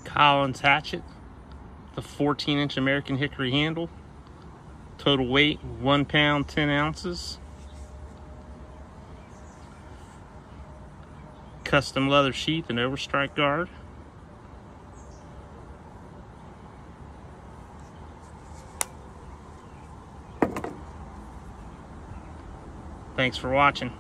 Collins hatchet, the 14-inch American hickory handle. Total weight 1 pound 10 ounces. Custom leather sheath and overstrike guard. Thanks for watching.